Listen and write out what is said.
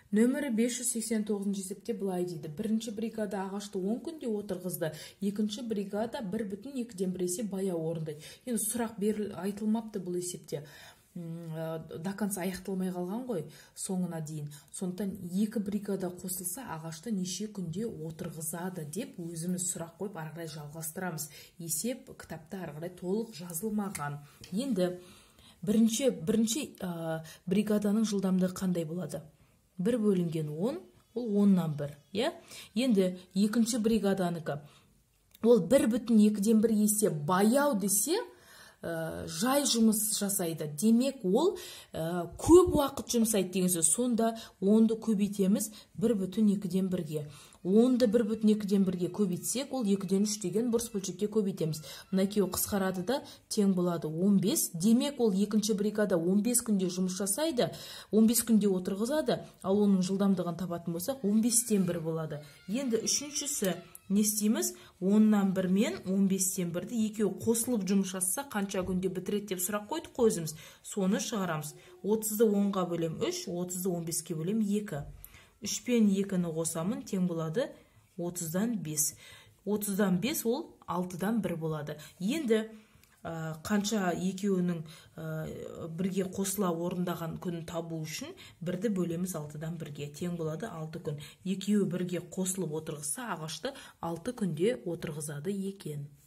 Нөмірі 589 есепте былай дейді. Бірінші бригада ағашты 10 күнде отырғызды. Екінші бригада 1,2-ден 1 есе баяу орындайды. Енді сұрақ айтылмапты бұл есепте. До конца аяқталмай қалған ғой соңына дейін. Сондықтан 2 бригада қосылса ағашты неше күнде отырғызады деп өзіміз сұрақ қойып ары қарай жалғастырамыз. Есеп кітапта ары қарай толық жазылмаған. Енді бірінші бригаданың жылдамдығы қандай болады? 1 бөлінген 10, ол 10-нан 1. Енді екінші бригаданыкі. Ол 1,2-ден 1 есе баяу десе, жай жұмыс жасайды. Демек, ол көп уақыт жұмсайды деген сөз. Сонда 10-ды көбейтеміз 1,2-ден 1-ге. 10-ды 1,2-ден 1-ге көбейтсек, ол 2-ден 3 деген бұрыс бөлшекке көбейтеміз. Мына екеуі қысқарады да тең болады 15. Демек, ол екінші бригада 15 күнде жұмыс жасайды, 15 күнде отырғызады, ал оның жылдамдығын табатын болсақ, 15-тен 1 болады. Енді үшіншісі не істейміз? 10-нан 1 мен 15-тен 1-ді екеуі қосылып жұмыс жасаса, қанша күнде бітіреді деп сұрақ қойдық өзіміз. Соны шығарамыз. 30-ды 10-ға бөлем 3, 30-ды 15-ке бөлем 2. 3 пен 2-ні қосамын, тең болады 30-дан 5. 30-дан 5 ол 6-дан 1 болады. Енді қанша екеуінің бірге қосыла орындаған күн табу үшін 1-ді бөлеміз 6-дан 1-ге. Тең болады 6 күн. Екеуі бірге қосылып отырғызса, ағашты 6 күнде отырғызады екен.